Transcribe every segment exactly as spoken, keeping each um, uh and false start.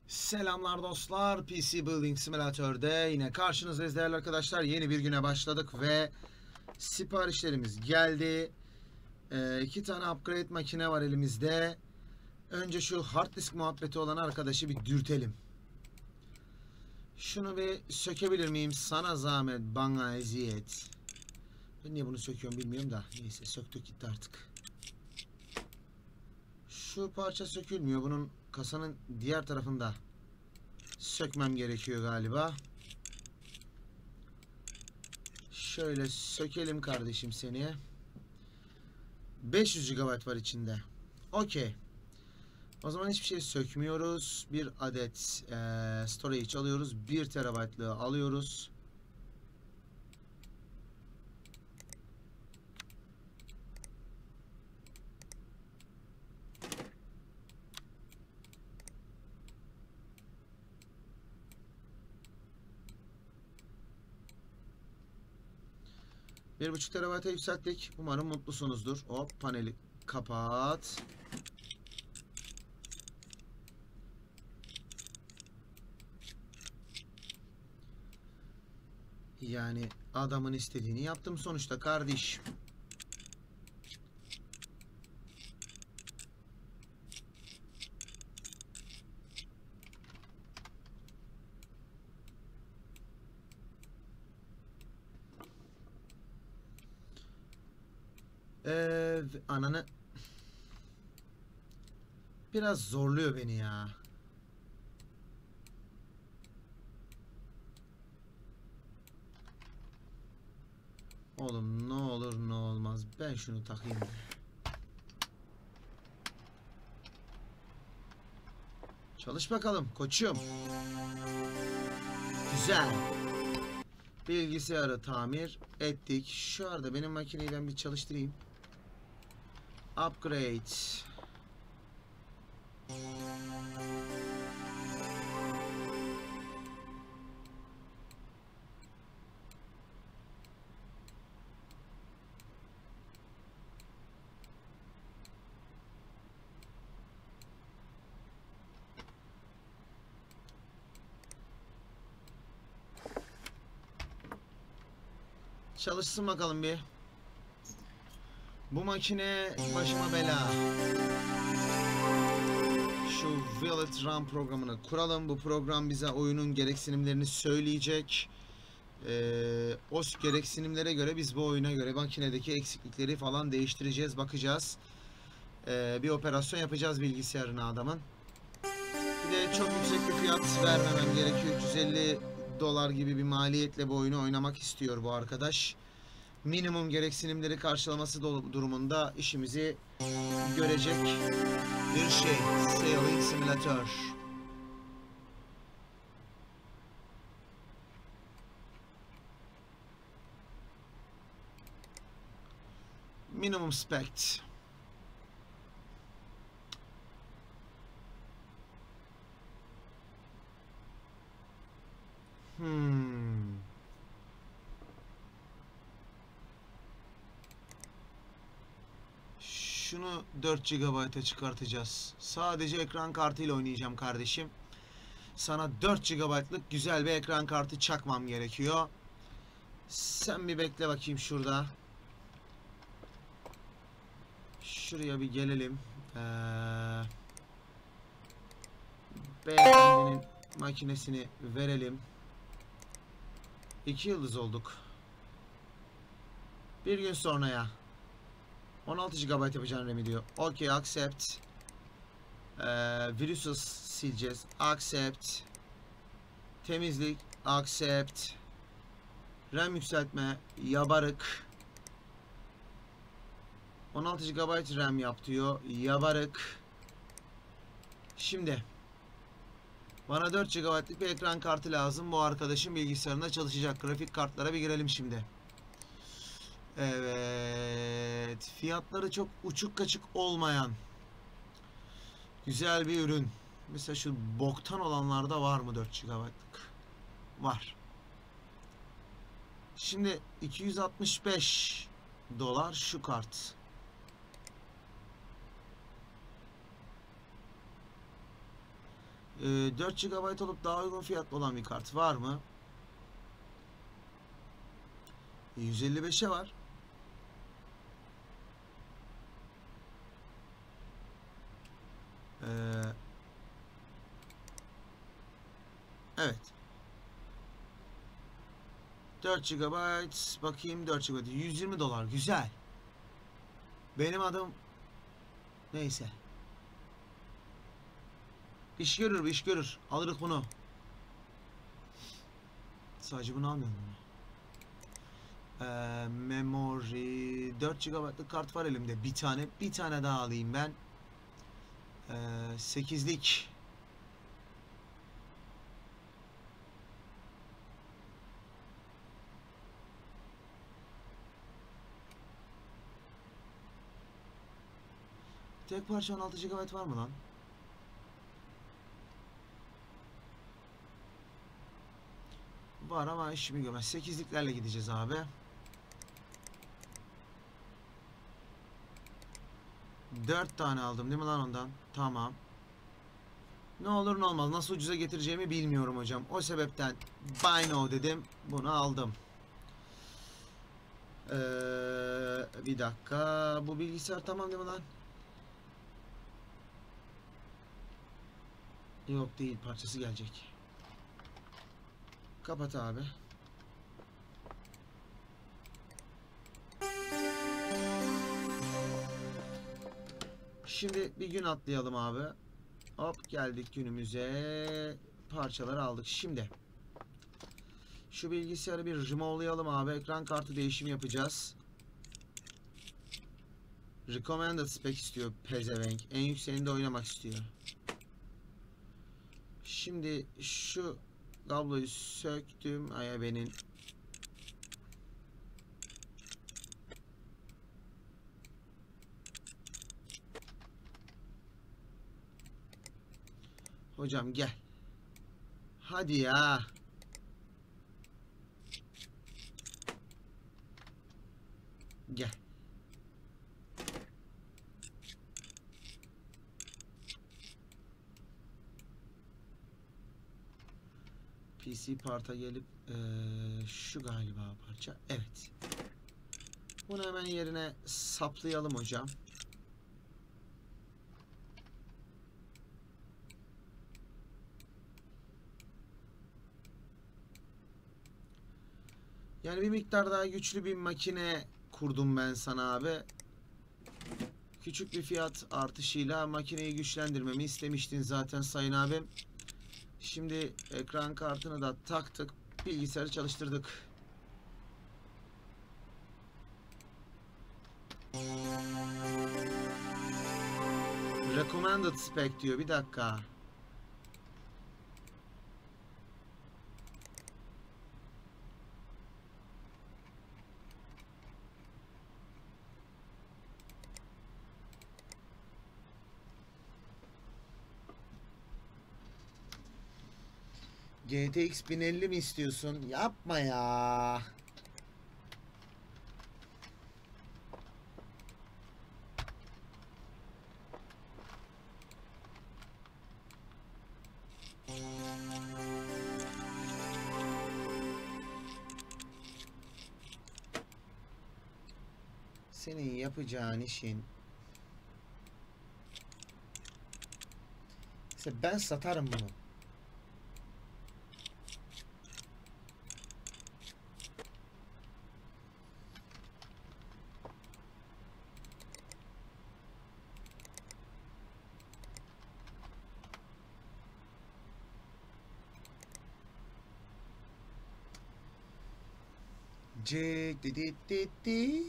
Selamlar dostlar, P C Building Simulator'da yine karşınızdayız değerli arkadaşlar. Yeni bir güne başladık ve siparişlerimiz geldi. Ee, iki tane upgrade makine var elimizde. Önce şu hard disk muhabbeti olan arkadaşı bir dürtelim. Şunu bir sökebilir miyim? Sana zahmet, bana eziyet. Ben niye bunu söküyorum bilmiyorum da. Neyse, söktük gitti artık. Şu parça sökülmüyor. Bunun kasanın diğer tarafında sökmem gerekiyor galiba. Şöyle sökelim kardeşim seni. beş yüz gigabayt var içinde. Okey. O zaman hiçbir şey sökmüyoruz. Bir adet e, storage alıyoruz. bir terabaytlığı alıyoruz. bir buçuk terabayta yükselttik. Umarım mutlusunuzdur. Hop, paneli kapat. Yani adamın istediğini yaptım sonuçta kardeş. Ee, ananı biraz zorluyor beni ya. Oğlum ne olur ne olmaz. Ben şunu takayım. Çalış bakalım koçum. Güzel. Bilgisayarı tamir ettik. Şu arada benim makineyi ben bir çalıştırayım. Upgrade. Çalışsın bakalım bir. Bu makine başıma bela. Şu Violet RAM programını kuralım. Bu program bize oyunun gereksinimlerini söyleyecek. Ee, o gereksinimlere göre biz bu oyuna göre makinedeki eksiklikleri falan değiştireceğiz, bakacağız. Ee, bir operasyon yapacağız bilgisayarına adamın. Bir de çok yüksek bir fiyat vermemem gerekiyor. üç yüz elli dolar gibi bir maliyetle bu oyunu oynamak istiyor bu arkadaş. Minimum gereksinimleri karşılaması durumunda işimizi görecek bir şey. Sailing Simulator. Minimum spec. Hmm. Şunu dört gigabayta çıkartacağız. Sadece ekran kartıyla oynayacağım kardeşim. Sana dört gigabaytlık güzel bir ekran kartı çakmam gerekiyor. Sen bir bekle bakayım şurada. Şuraya bir gelelim. Ee, beyefendinin makinesini verelim. İki yıldız olduk. Bir gün sonraya on altı gigabayt yapacağım RAM diyor. Okey, accept. Ee, virüsü sileceğiz. Accept. Temizlik. Accept. RAM yükseltme. Yabarık. on altı gigabayt RAM yap diyor. Yabarık. Şimdi bana dört gigabaytlık bir ekran kartı lazım. Bu arkadaşın bilgisayarında çalışacak. Grafik kartlara bir girelim şimdi. Evet. Fiyatları çok uçuk kaçık olmayan güzel bir ürün. Mesela şu boktan olanlarda var mı dört gigabaytlık? Var. Şimdi iki yüz altmış beş dolar şu kart. Ee, dört gigabayt olup daha uygun fiyatlı olan bir kart var mı? yüz elli beşe var. Ee, evet. dört gigabayt bakayım, dört gigabayt yüz yirmi dolar, güzel. Benim adım neyse. İş görür, iş görür. Alırız bunu. Sadece bunu almıyorum bunu. Ee, memory dört gigabaytlık kart var elimde. Bir tane, bir tane daha alayım ben. Ee, sekizlik. Tek parça on altı gigabayt var mı lan? Var ama işimi görmez. sekizliklerle gideceğiz abi. dört tane aldım değil mi lan ondan? Tamam. Ne olur ne olmaz. Nasıl ucuza getireceğimi bilmiyorum hocam. O sebepten buy now dedim. Bunu aldım. Ee, bir dakika. Bu bilgisayar tamam değil mi lan? Yok değil. Parçası gelecek. Kapat abi. Şimdi bir gün atlayalım abi. Hop geldik günümüze. Parçaları aldık. Şimdi şu bilgisayarı bir remove'layalım abi. Ekran kartı değişimi yapacağız. Recommended spec istiyor pezevenk. En yükseğinde oynamak istiyor. Şimdi şu kabloyu söktüm. Aya benim. Hocam gel. Hadi ya. Gel. P C part'a gelip ee, şu galiba parça. Evet. Bunu hemen yerine saplayalım hocam. Yani bir miktar daha güçlü bir makine kurdum ben sana abi. Küçük bir fiyat artışıyla makineyi güçlendirmemi istemiştin zaten sayın abim. Şimdi ekran kartını da taktık. Bilgisayarı çalıştırdık. Recommended spec diyor. Bir dakika. G T X bin elli mi istiyorsun? Yapma ya. Senin yapacağın işin. İşte ben satarım bunu. Cik di di di di.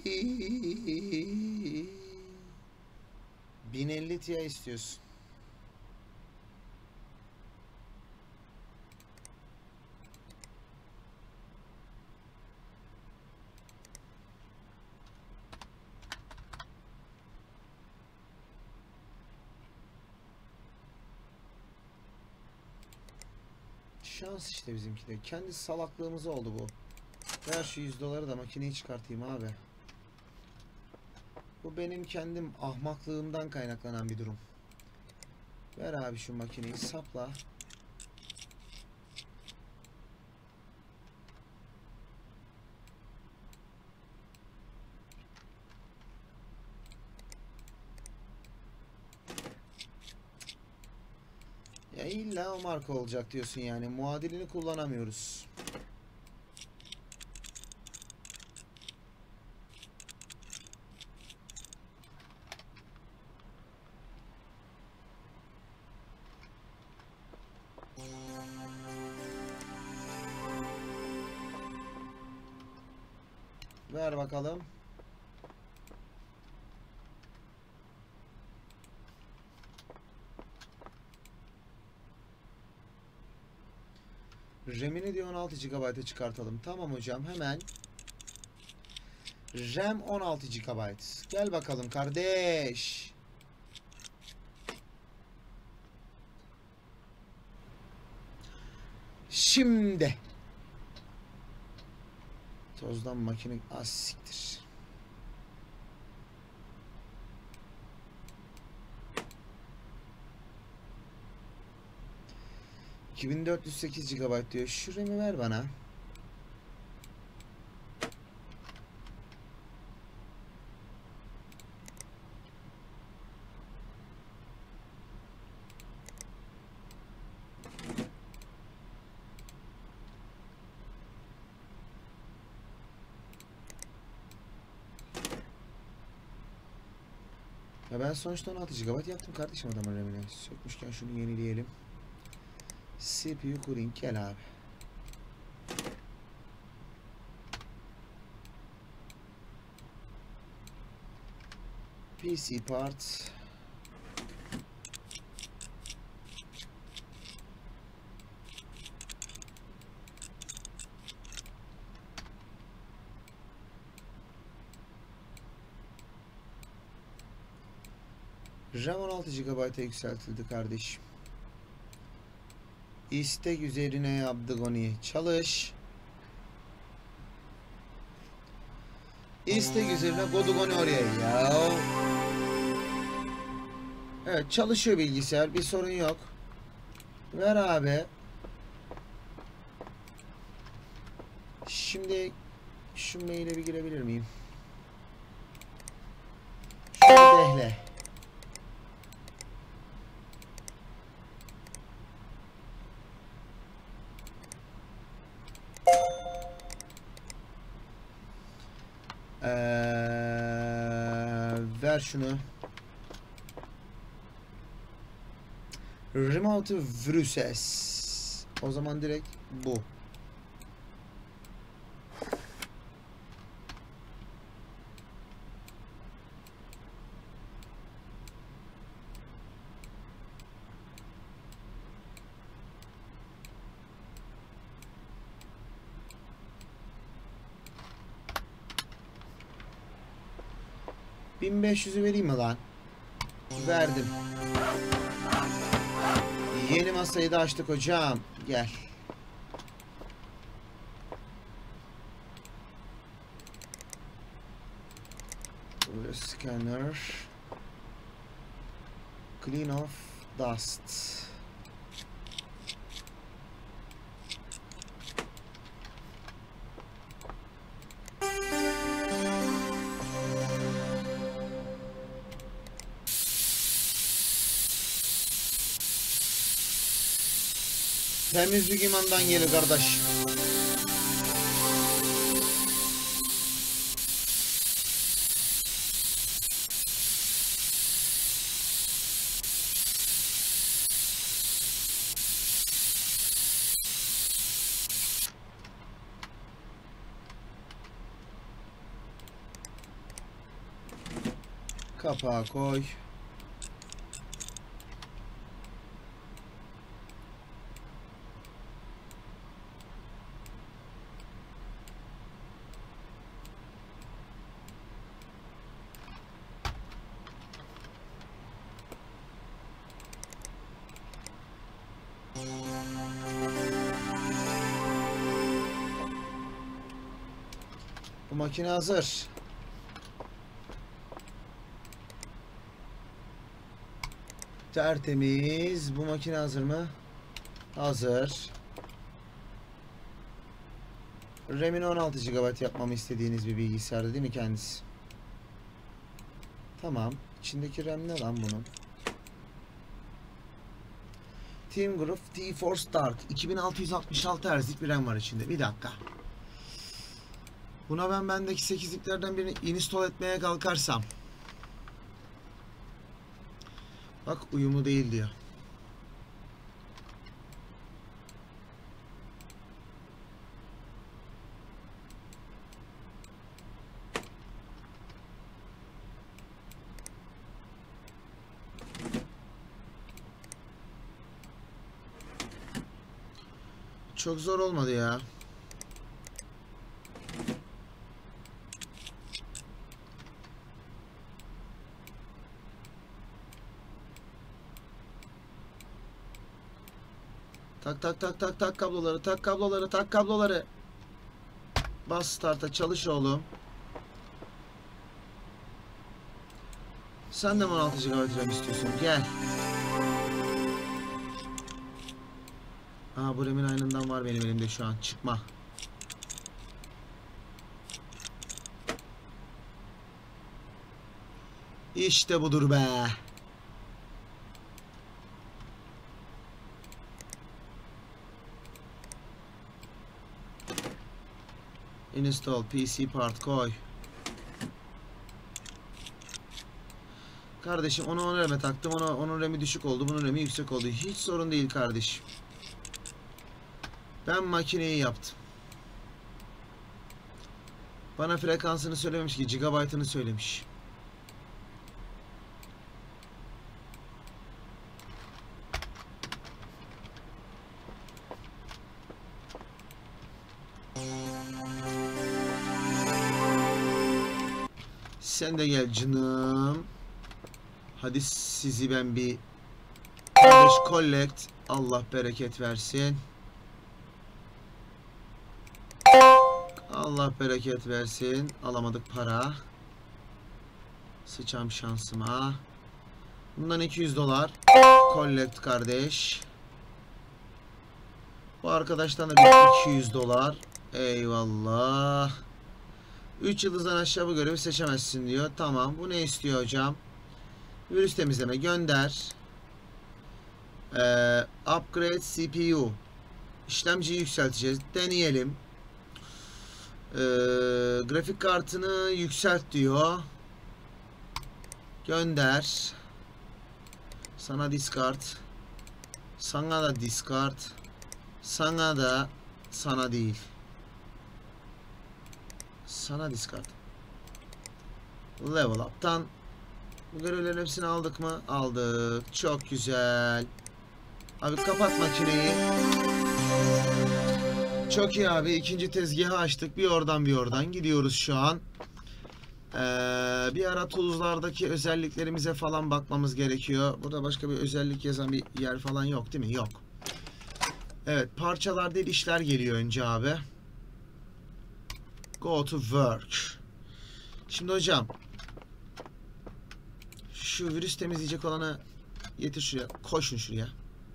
bin elli Ti istiyorsun. Şans işte bizimki de. Kendi salaklığımız oldu bu. Ver şu yüz doları da makineyi çıkartayım abi. Bu benim kendim ahmaklığımdan kaynaklanan bir durum. Ver abi şu makineyi sapla. Ya illa o marka olacak diyorsun yani. Muadilini kullanamıyoruz. Ver bakalım. RAM'ini diyor on altı gigabayta çıkartalım. Tamam hocam, hemen. RAM on altı gigabayt. Gel bakalım kardeş. Şimdi. Tozdan makine az siktir. iki bin dört yüz sekiz gigabayt diyor. Şu RAM'i ver bana. Ya ben sonuçta on altı gigabayt yaptım kardeşim adamın RAM'ini. Sökmüşken şunu yenileyelim. C P U cooling gel abi. P C part. RAM on altı gigabayta yükseltildi kardeşim. İstek üzerine yaptık onu. Çalış. İstek üzerine koyduk onu oraya ya. Evet, çalışıyor bilgisayar, bir sorun yok. Ver abi. Şimdi şu maile bir girebilir miyim? Şunu dehle. Ee, ver şunu. Remote Viruses. O zaman direkt bu. bin beş yüzü vereyim mi lan? Verdim. Yeni masayı da açtık hocam. Gel. Scanner. Clean off dust. Temizlik imandan gelir kardeş. Kapağı koy. Bu makine hazır. Tertemiz. Bu makine hazır mı? Hazır. RAM'ini on altı gigabayt yapmamı istediğiniz bir bilgisayardı değil mi kendisi? Tamam. İçindeki RAM ne lan bunun? Team Group T-Force Dark. iki bin altı yüz altmış altı Hz'lik bir RAM var içinde. Bir dakika. Buna ben bendeki sekizliklerden birini install etmeye kalkarsam. Bak uyumlu değil diyor. Çok zor olmadı ya. Tak tak tak tak tak kabloları, tak kabloları, tak kabloları. Bas start'a, çalış oğlum. Sen de on altı gigabayt RAM istiyorsun. Gel. Aha bu RAM'in aynından var benim elimde şu an. Çıkma. İşte budur be. Install P C part koy. Kardeşim onu on RAM'e taktım. Ona, onun RAM'i düşük oldu. Bunun RAM'i yüksek oldu. Hiç sorun değil kardeşim. Ben makineyi yaptım. Bana frekansını söylememiş ki, gigabaytını söylemiş. Sen de gel canım. Hadi sizi ben bir kardeş collect. Allah bereket versin. Allah bereket versin. Alamadık para. Sıçam şansıma. Bundan iki yüz dolar. Collect kardeş. Bu arkadaştan da bir iki yüz dolar. Eyvallah. üç yıldızdan aşağı bu görevi seçemezsin diyor. Tamam. Bu ne istiyor hocam? Virüs temizleme. Gönder. Ee, upgrade C P U. İşlemciyi yükselteceğiz. Deneyelim. Ee, grafik kartını yükselt diyor. Gönder. Sana discard. Sana da discard. Sana da, sana değil. Sana discard. Level up'tan bu görevlerin hepsini aldık mı? Aldık. Çok güzel. Abi kapat makineyi. Çok iyi abi. İkinci tezgahı açtık. Bir oradan bir oradan gidiyoruz şu an. Ee, bir ara tools'lardaki özelliklerimize falan bakmamız gerekiyor. Burada başka bir özellik yazan bir yer falan yok değil mi? Yok. Evet, parçalar değil işler geliyor önce abi. Go to work. Şimdi hocam şu virüs temizleyecek olanı getir şuraya. Koşun şuraya.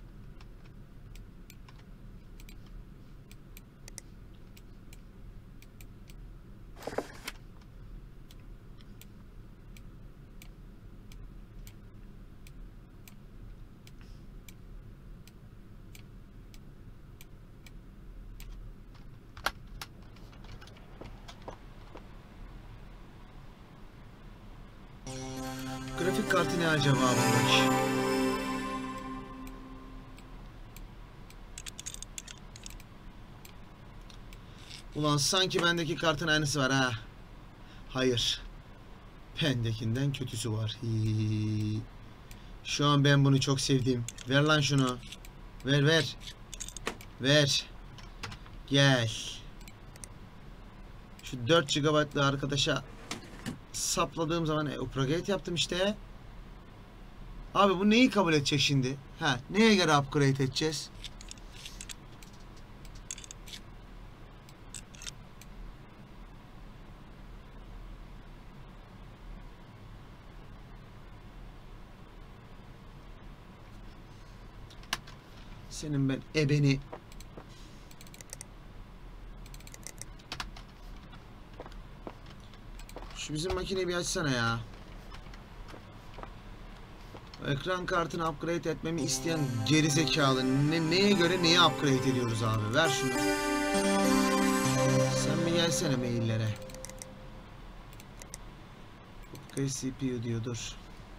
Grafik kartı ne acaba bundaki? Ulan sanki bendeki kartın aynısı var ha. Hayır. Bendekinden kötüsü var. Hii. Şu an ben bunu çok sevdim. Ver lan şunu. Ver ver. Ver. Gel. Şu dört gigabaytlı arkadaşa sapladığım zaman e, upgrade yaptım işte. Abi bu neyi kabul edecek şimdi? Ha, neye göre upgrade edeceğiz? Senin ben ebeni. Şu bizim makineyi bir açsana ya. Ekran kartını upgrade etmemi isteyen gerizekalı. Ne, neye göre neyi upgrade ediyoruz abi? Ver şunu. Sen bir gelsene maillere. Upgrade C P U diyordur.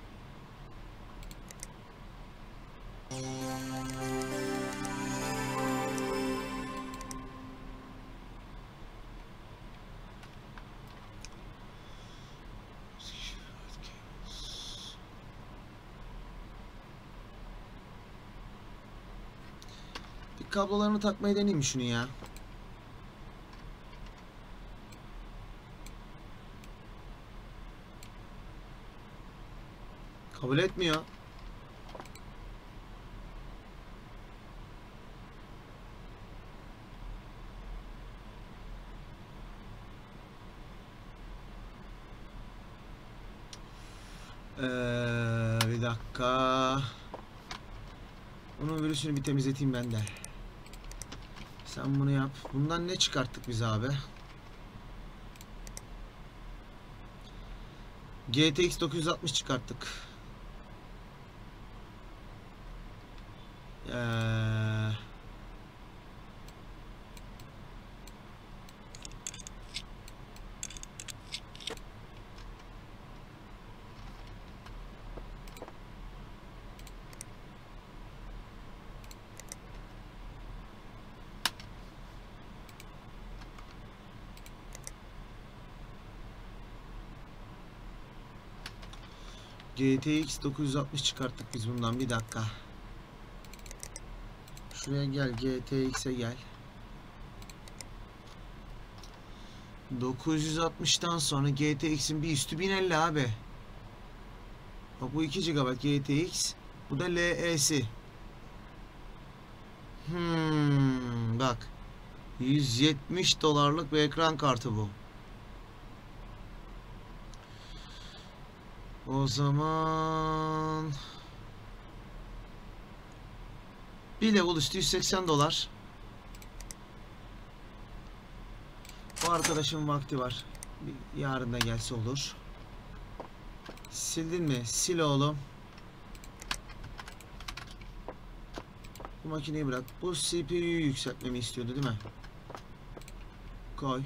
Bir kablolarını takmayı deneyeyim şunu ya. Kabul etmiyor. Ee, bir dakika. Bunun virüsünü bir temizleteyim ben de. Sen bunu yap. Bundan ne çıkarttık biz abi? G T X dokuz yüz altmış çıkarttık. Eee... G T X dokuz yüz altmış çıkarttık biz bundan. Bir dakika. Şuraya gel, G T X'e gel. dokuz yüz altmıştan sonra G T X'in bir üstü bin elli abi. Bak bu iki gigabayt G T X. Bu da L E'si. Hmm, bak. yüz yetmiş dolarlık bir ekran kartı bu. O zaman bir level üstü yüz seksen dolar. Bu arkadaşın vakti var. Bir yarın da gelse olur. Sildin mi? Sil oğlum. Bu makineyi bırak. Bu C P U'yu yükseltmemi istiyordu değil mi? Koy.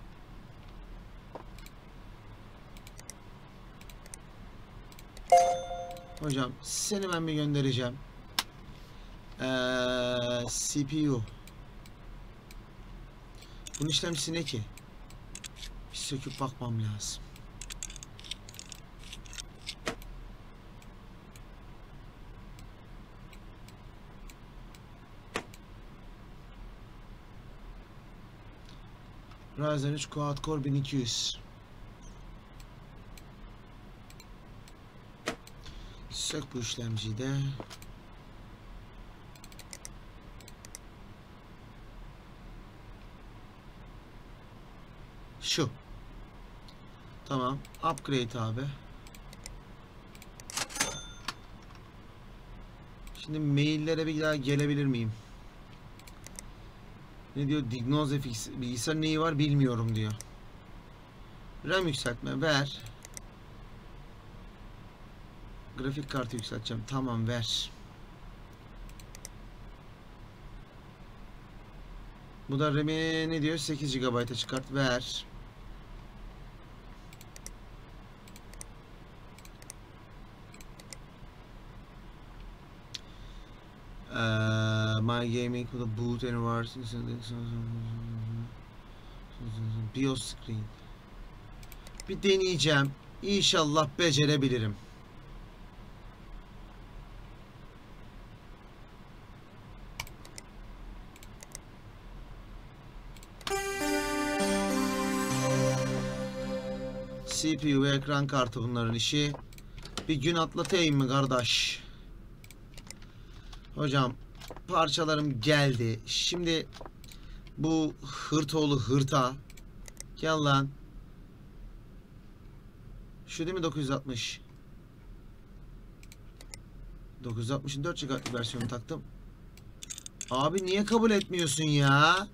Hocam seni ben bir göndereceğim. Ee, C P U. Bunun işlemcisi ne ki? Bir söküp bakmam lazım. Ryzen üç Quad Core bin iki yüz. Sök bu işlemciyi de. Şu. Tamam. Upgrade abi. Şimdi maillere bir daha gelebilir miyim? Ne diyor? Diagnoz F X. Bilgisayar neyi var bilmiyorum diyor. RAM yükseltme ver. Grafik kartı yükselteceğim. Tamam ver. Bu da RAM'i ne diyor? sekiz gigabayta çıkart ver. Uh, my gaming with a boot and BIOS screen. Bir deneyeceğim. İnşallah becerebilirim. C P U ve ekran kartı bunların işi. Bir gün atlatayım mı kardeş? Hocam parçalarım geldi. Şimdi bu hırtoğlu hırta. Gel lan. Şu değil mi dokuz yüz altmış? dokuz yüz altmışın dört gigabayt versiyonu taktım. Abi niye kabul etmiyorsun ya?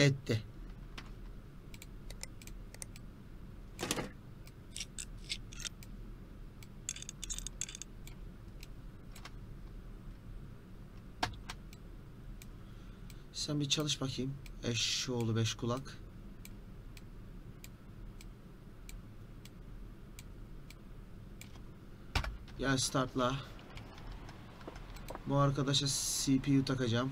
etti. Sen bir çalış bakayım. Eşşoğlu beş kulak. Gel startla. Bu arkadaşa C P U takacağım.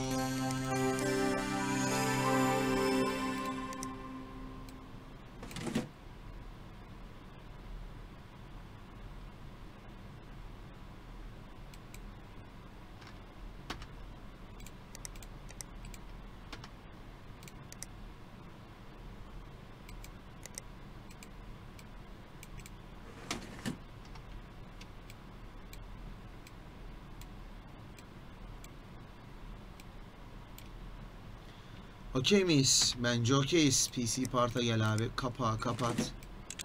Okey miyiz? Bence okeyiz. P C part'a gel abi. Kapağı kapat.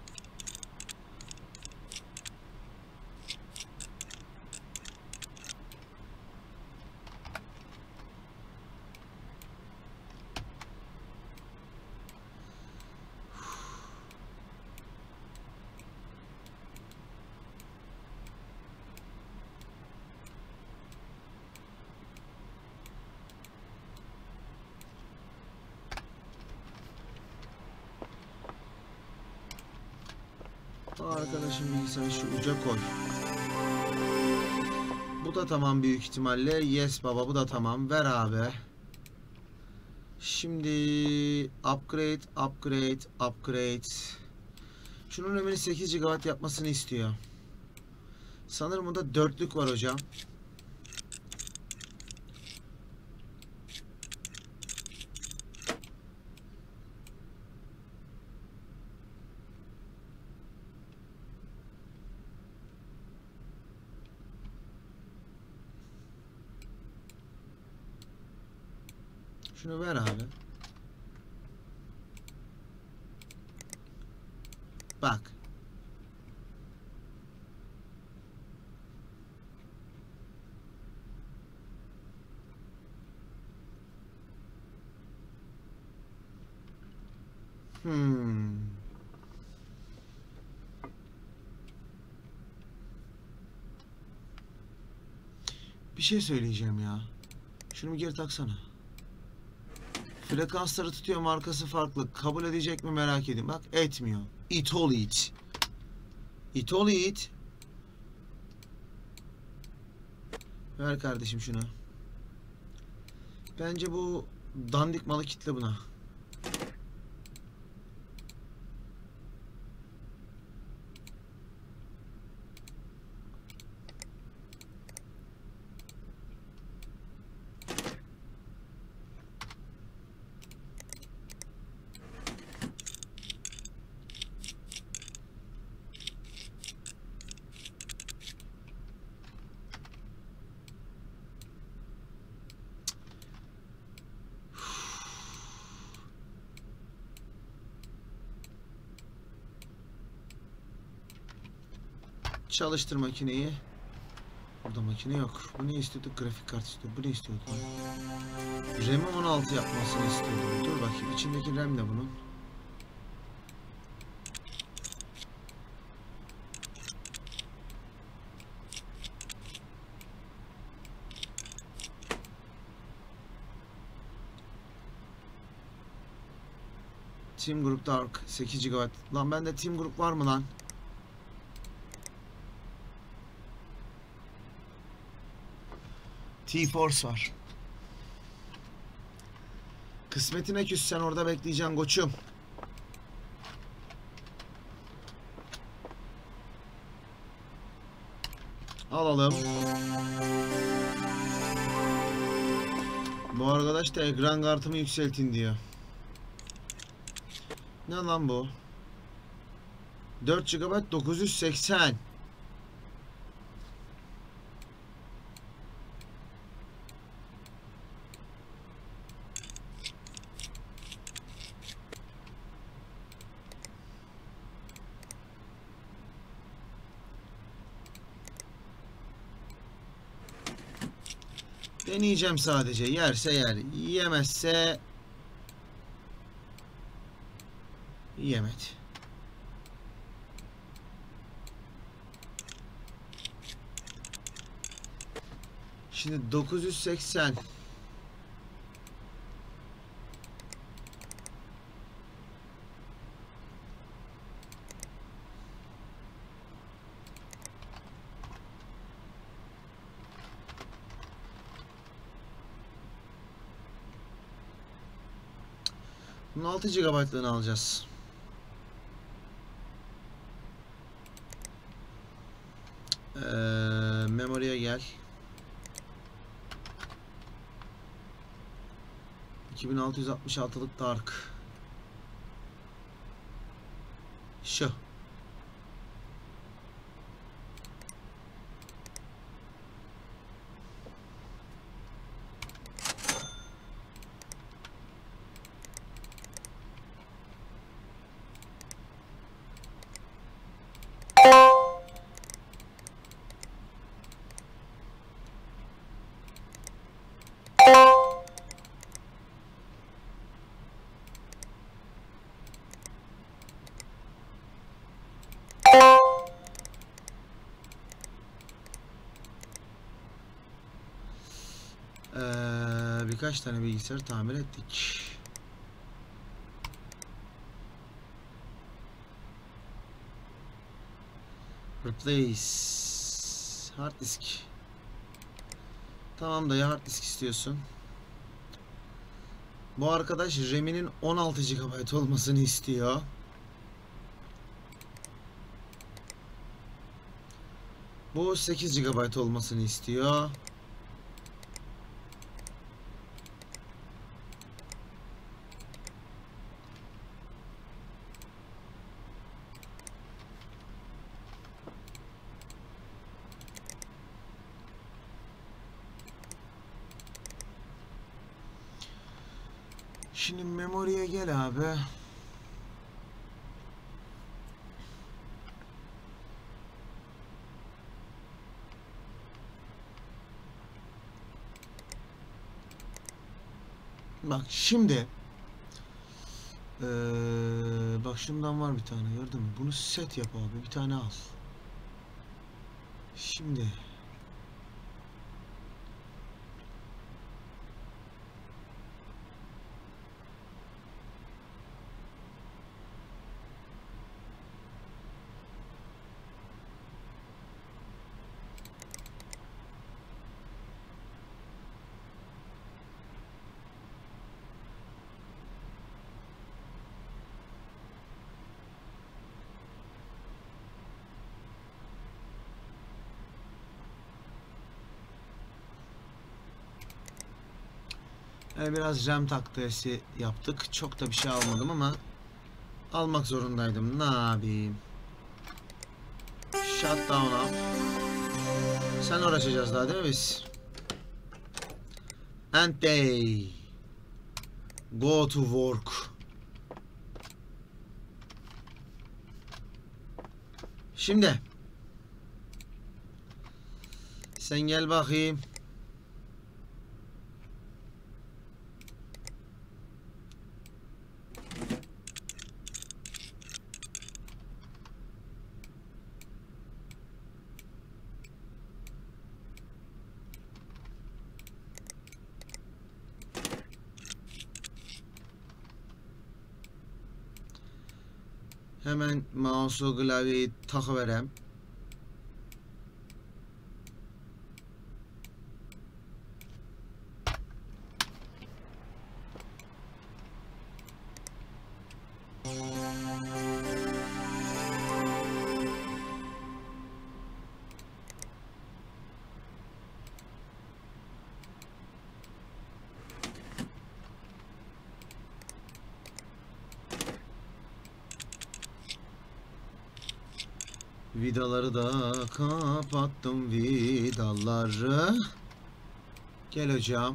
Arkadaşım bilgisayarı şu uca koy. Bu da tamam büyük ihtimalle. Yes baba, bu da tamam. Ver abi. Şimdi upgrade, upgrade, upgrade. Şunun ömrünü sekiz gigabayt yapmasını istiyor. Sanırım bunda dörtlük var hocam. Şunu ver abi. Bak. Hmm. Bir şey söyleyeceğim ya. Şunu bir geri taksana. Frekansları tutuyor, markası farklı. Kabul edecek mi merak ediyorum. Bak etmiyor. It all it. It all it. Ver kardeşim şunu. Bence bu dandik malı kitle buna. Çalıştır makineyi. Burada makine yok. Bu ne istiyordu? Grafik kart istiyor. Bu ne istiyordu? RAM'i on altı yapmasını istiyordu. Dur bakayım. İçindeki RAM ne bunun? Team Group Dark sekiz gigabayt. Lan bende Team Group var mı lan? T-Force var. Kısmetine küs, sen orada bekleyeceksin koçum. Alalım. Bu arkadaş da ekran kartımı yükseltin diyor. Ne lan bu? dört gigabayt dokuz yüz seksen. Deneyeceğim sadece. Yerse yer. Yemezse Yemedi. Şimdi dokuz yüz seksen. Bunun altı gigabaytlığını alacağız. Ee, Memory'e gel. iki bin altı yüz altmış altılık Dark. Şu. Ee, birkaç tane bilgisayar tamir ettik. Replace hard disk. Tamam da ya hard disk istiyorsun. Bu arkadaş RAM'inin on altı gigabayt olmasını istiyor. Bu sekiz gigabayt olmasını istiyor. Şimdi memory'e gel abi. Bak şimdi ee, bak şundan var bir tane, gördün mü? Bunu set yap abi, bir tane al. Şimdi yani biraz RAM takviyesi yaptık. Çok da bir şey almadım ama almak zorundaydım. Ne yapayım? Shutdown up. Sen uğraşacağız daha değil mi biz? And they go to work. Şimdi sen gel bakayım. Hemen mouse'u klavyeyi takıverem. Vidaları da kapattım, vidaları. Gel hocam.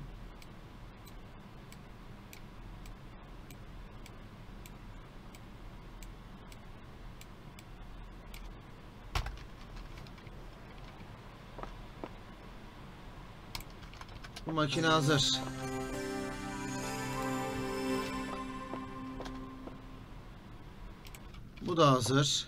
Bu makine hazır. Bu da hazır.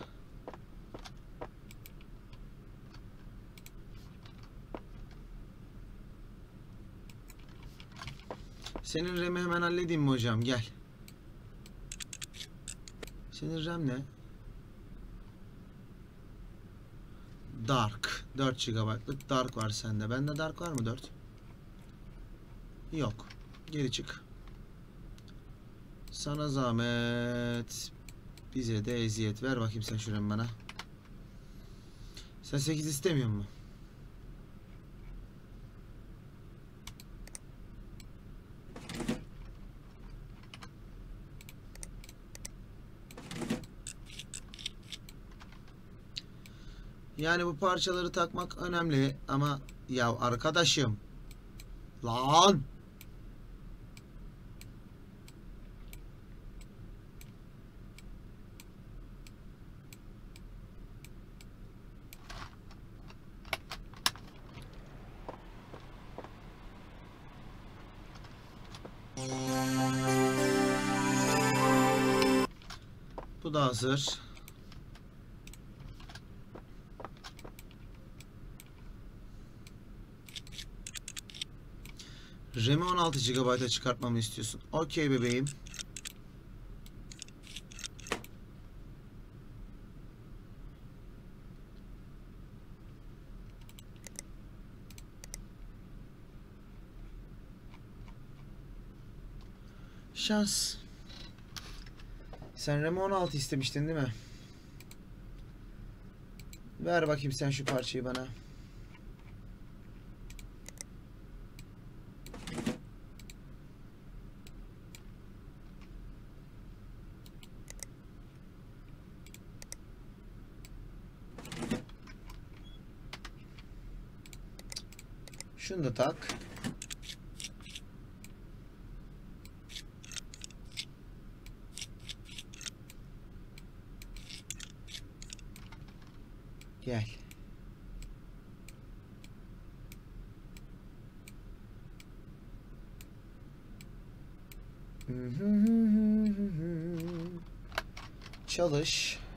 Senin RAM'i hemen halledeyim mi hocam? Gel. Senin RAM ne? Dark. dört gigabaytlık Dark var sende. Bende Dark var mı dört? Yok. Geri çık. Sana zahmet. Bize de eziyet. Ver bakayım sen şu RAM'i bana. Sen sekiz istemiyor musun? Yani bu parçaları takmak önemli ama ya arkadaşım lan bu da hazır. RAM'i on altı gigabayta çıkartmamı istiyorsun. Okey bebeğim. Şans. Sen RAM'i on altı istemiştin değil mi? Ver bakayım sen şu parçayı bana. Şunu da tak. Gel. Çalış.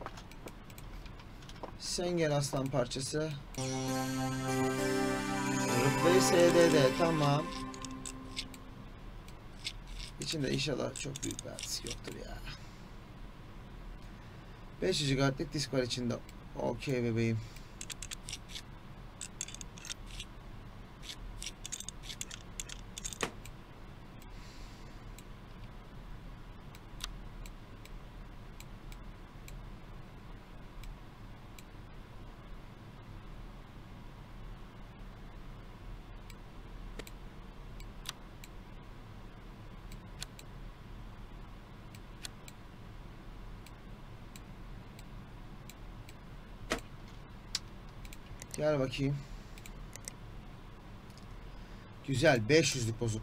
Sen gel aslan parçası. Replay S D D tamam. İçinde inşallah çok büyük bir artist yoktur ya. beş yüz gigabaytlık disk var içinde. Okey bebeğim. Gel bakayım. Güzel. beş yüzlük bozuk.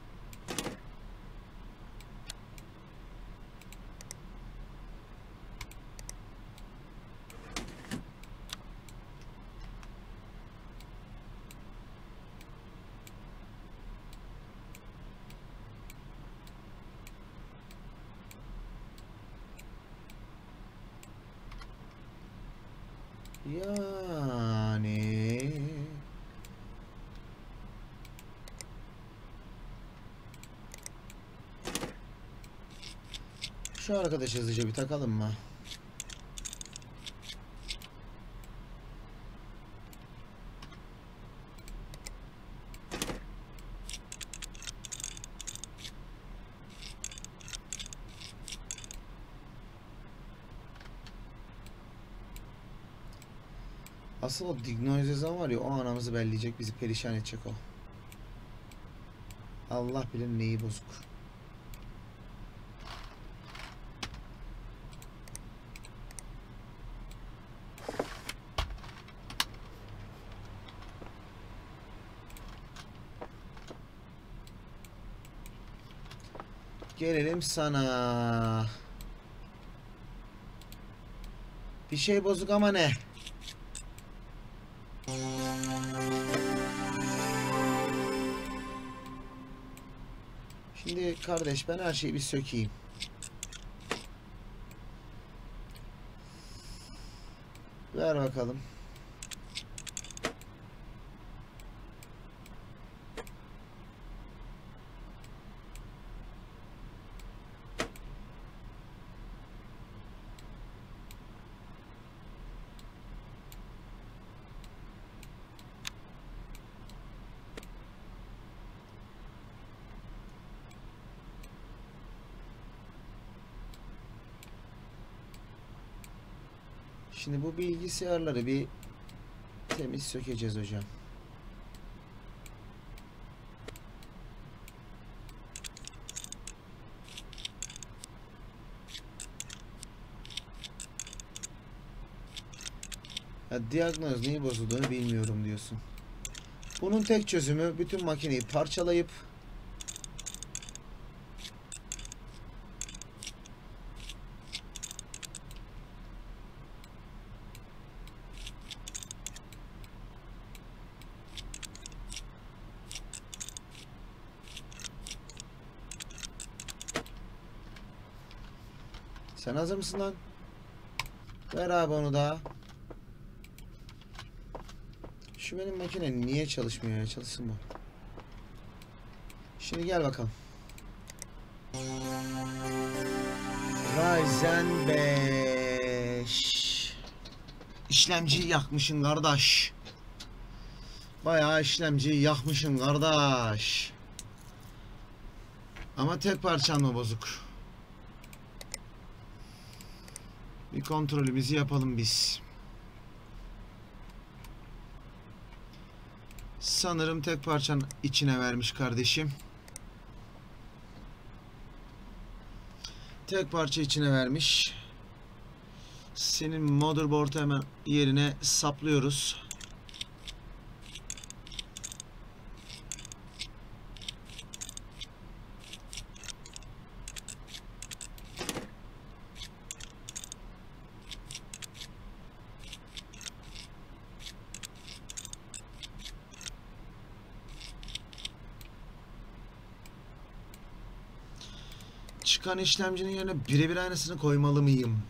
Yani şu arkadaşı hızlıca bir takalım mı? Asıl o Dignoizezan var ya, o anamızı belleyecek, bizi perişan edecek o. Allah bilir neyi bozuk. Gelelim sana. Bir şey bozuk ama ne? Şimdi kardeş ben her şeyi bir sökeyim. Ver bakalım. Şimdi bu bilgisayarları bir temiz sökeceğiz hocam. Ya, diagnoz neyi bozulduğunu bilmiyorum diyorsun. Bunun tek çözümü bütün makineyi parçalayıp sen hazır mısın lan? Ver abi onu da. Şu benim makine niye çalışmıyor ya? Çalışsın bu. Şimdi gel bakalım. Ryzen beş. İşlemciyi yakmışsın kardeş. Bayağı işlemciyi yakmışsın kardeş. Ama tek parçan mı bozuk? Bir kontrolümüzü yapalım biz. Sanırım tek parçan içine vermiş kardeşim. Tek parça içine vermiş. Senin motherboard'u hemen yerine saplıyoruz. Çıkan işlemcinin yerine birebir aynısını koymalı mıyım?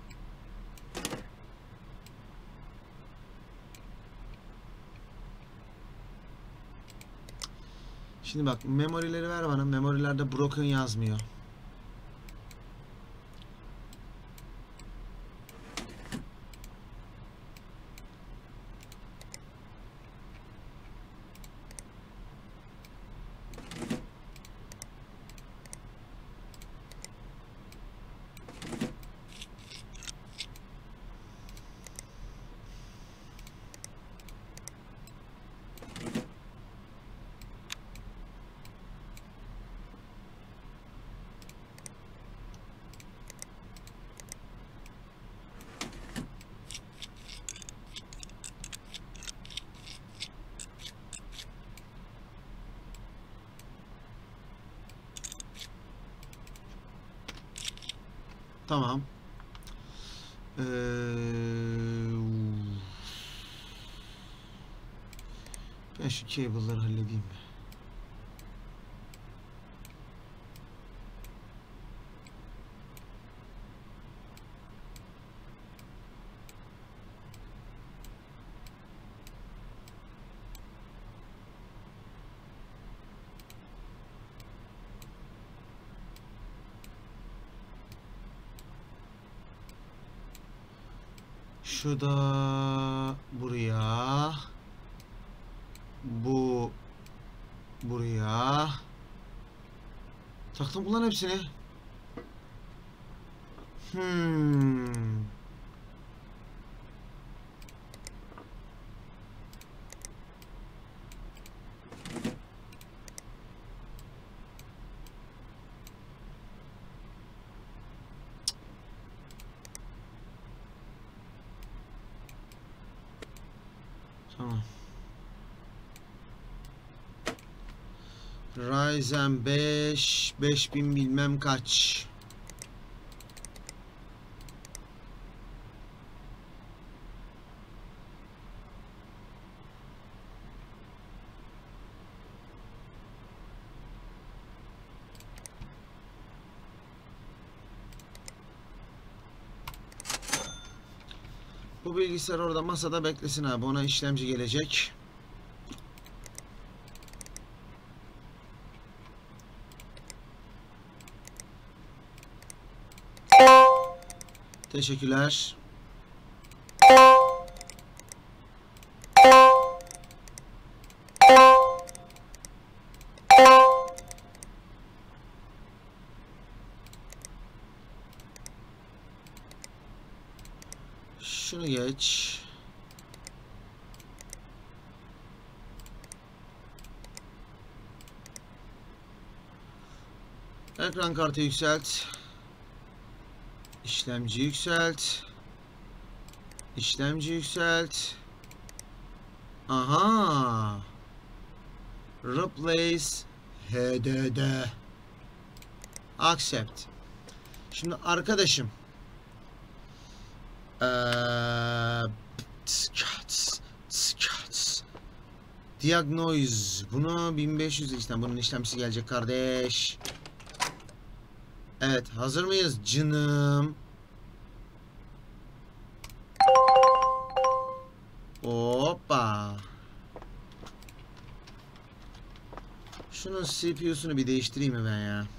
Şimdi bak, memorileri ver bana. Memorilerde broken yazmıyor. Tamam. Ee, ben şu cable'ları halledeyim. Şu da buraya. Bu buraya. Taktım ulan hepsini. Hmm. Tamam. Ryzen beş beş bin bilmem kaç. Bu bilgisayar orada masada beklesin abi. Ona işlemci gelecek. Teşekkürler. Şunu geç. Ekran kartı yükselt. İşlemci yükselt. İşlemci yükselt. Aha. Replace H D D. Accept. Şimdi arkadaşım. Ee, Diagnoise. Buna bin beş yüz işte bunun işlemcisi gelecek kardeş. Evet, hazır mıyız canım? Hoppa. Şunun C P U'sunu bir değiştireyim mi ben ya?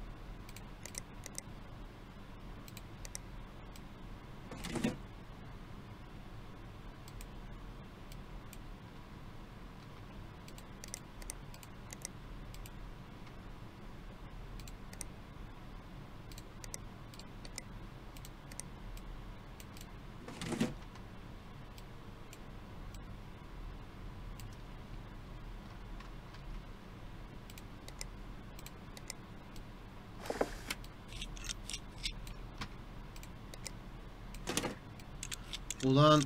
Ulan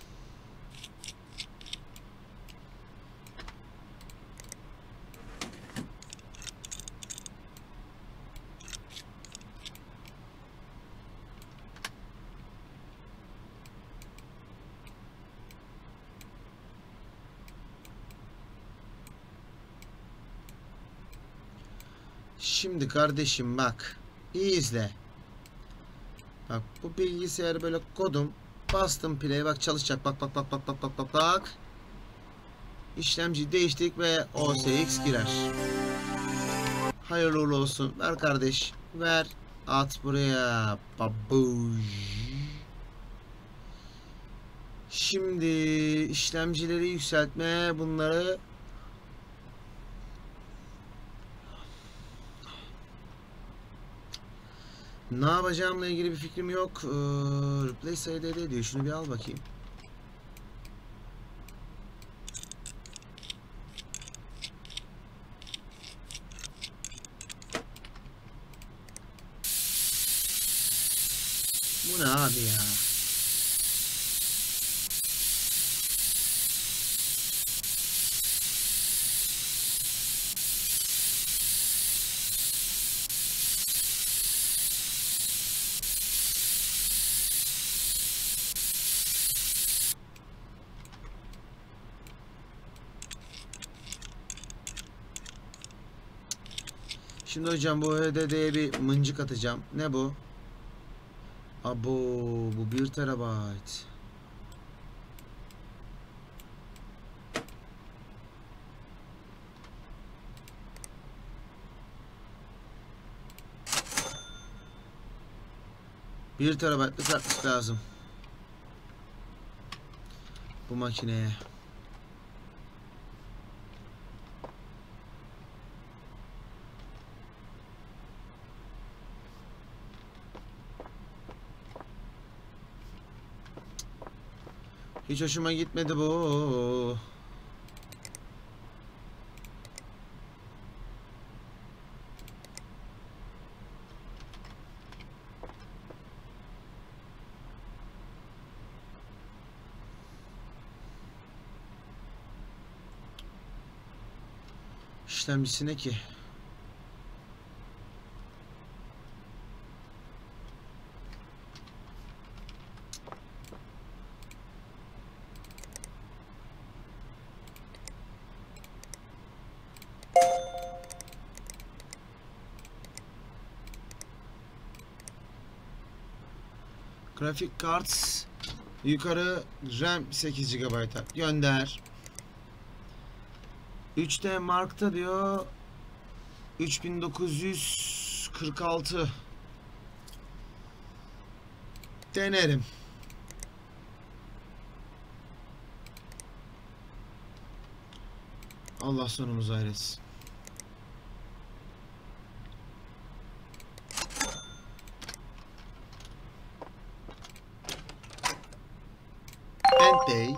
şimdi kardeşim bak, iyi izle. Bak bu bilgisayarı böyle kodum, bastım play, bak çalışacak, bak bak bak bak bak bak bak bak. İşlemci değiştik ve O S X girer. Hayırlı uğurlu olsun. Ver kardeş, ver, at buraya babuş. Şimdi işlemcileri yükseltme, bunları ne yapacağımla ilgili bir fikrim yok. Ee, Replace H D D diyor. Şunu bir al bakayım. Bu ne abi ya? Şimdi hocam bu H D D'ye bir mıncık atacağım. Ne bu? Abo, bu bir terabayt. bir terabaytlık kartlık lazım bu makineye. Hiç hoşuma gitmedi bu. İşlemcisi ne ki? Graphic cards Yukarı RAM sekiz gigabayt gönder. üç D Mark'ta diyor üç bin dokuz yüz kırk altı. Denerim. Allah sonumuzu hayretsin. End day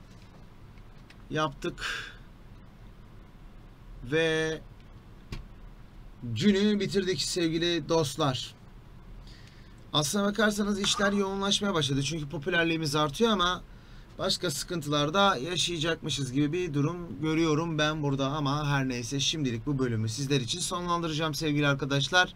yaptık ve günü bitirdik sevgili dostlar. Aslına bakarsanız işler yoğunlaşmaya başladı çünkü popülerliğimiz artıyor ama başka sıkıntılar da yaşayacakmışız gibi bir durum görüyorum ben burada, ama her neyse şimdilik bu bölümü sizler için sonlandıracağım sevgili arkadaşlar.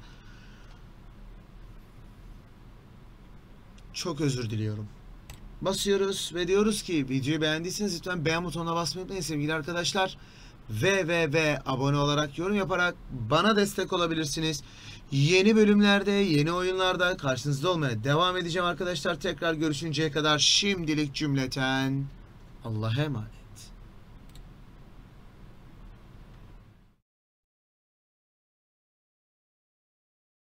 Çok özür diliyorum. Basıyoruz ve diyoruz ki videoyu beğendiyseniz lütfen beğen butonuna basmayı unutmayın sevgili arkadaşlar. Ve ve ve abone olarak, yorum yaparak bana destek olabilirsiniz. Yeni bölümlerde, yeni oyunlarda karşınızda olmaya devam edeceğim arkadaşlar. Tekrar görüşünceye kadar şimdilik cümleten Allah'a emanet.